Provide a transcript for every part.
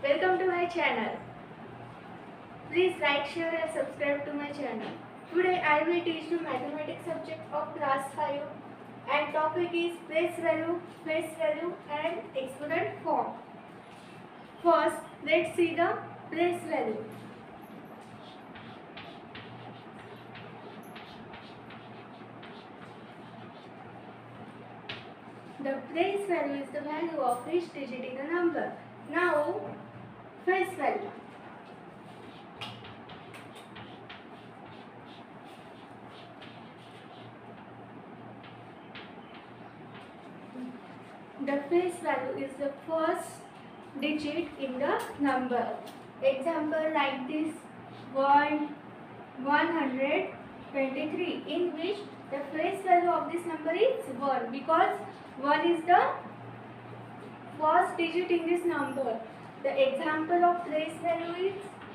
Welcome to my channel. Please like, share and subscribe to my channel. Today I will teach you mathematics subject of class 5 and topic is place value and exponent form. First, let's see the place value. The place value is the value of each digit in a number. Now, face value. The face value is the first digit in the number. Example like this 123, in which the face value of this number is 1 because 1 is the first digit in this number. The example of place value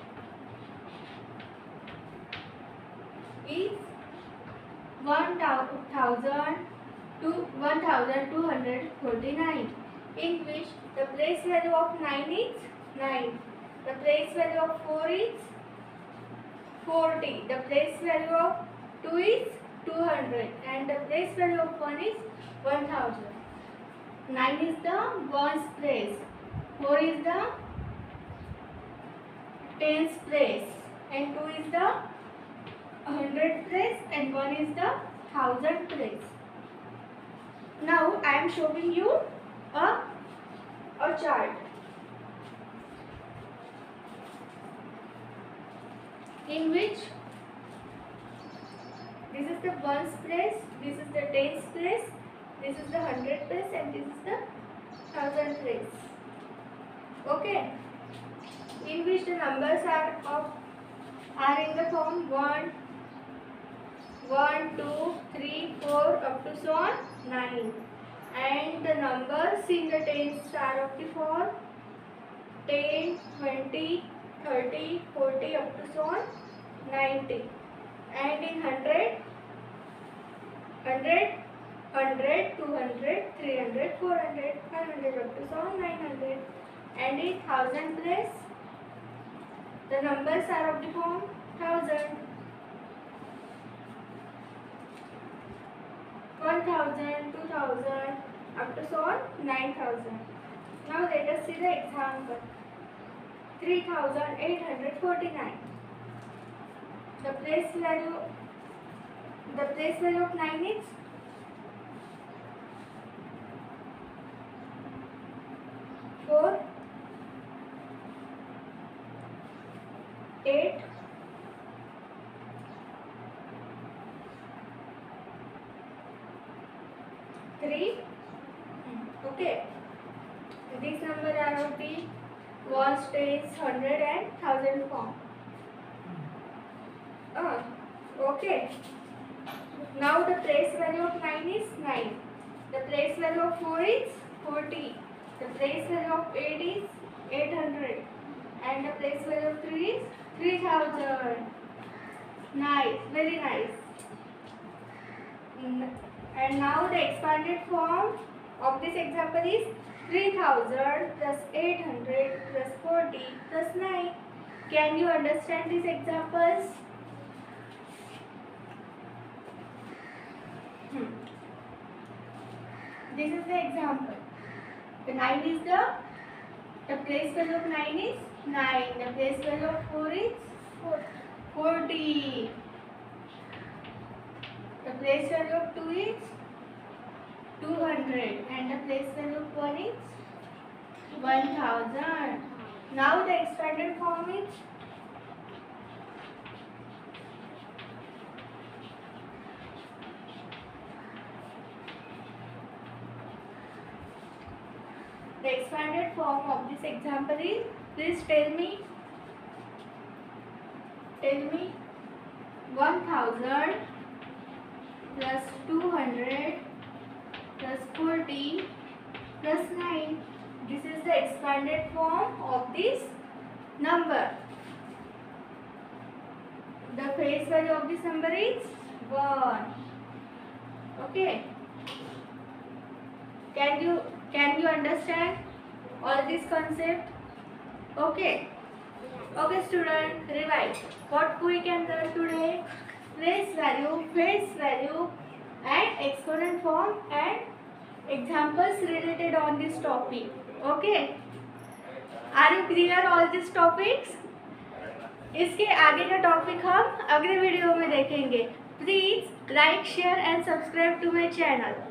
is 1249, in which the place value of 9 is 9. The place value of 4 is 40. The place value of 2 is 200 and the place value of 1 is 1000. 9 is the ones place, 4 is the tens place and 2 is the hundred place and 1 is the thousand place. Now I am showing you a chart in which this is the ones place, this is the tens place, this is the hundred place and this is the thousand place. Okay, in which the numbers are in the form 1, 2, 3, 4 up to so on 9, and the numbers in the tens are of the form 10, 20, 30, 40 up to so on 90, and in 100, 200, 300, 400, 500 up to so on 900, and in thousand place the numbers are of the form 1000, 1000, 2000 up to so on 9000. Now let us see the example. 3849. The place value of 9 is 4, 8, 3. Okay. These numbers are of the ones, tens, 100 and 1000 form. Okay. Now the place value of 9 is 9. The place value of 4 is 40. The place value of 8 is 800. And the place value of 3 is 3000. Nice. Very nice. And now the expanded form of this example is 3000 plus 800 plus 40 plus 9. Can you understand these examples? This is the example. The 9 is the place value of 9 is 9. The place value of 4 is 40. The place value of 2 is 200 and the place value of 1 is 1000. Now the expanded form is of this example is, please tell me 1000 plus 200 plus 40 plus 9. This is the expanded form of this number. The face value of this number is 1. Okay. Can you understand all this concept? Okay. Okay, student, revise. What we can learn today? Place value, face value, and exponent form and examples related on this topic. Okay. Are you clear all these topics? इसके आगे का topic हम अगले video में देखेंगे. Please like share and subscribe to my channel.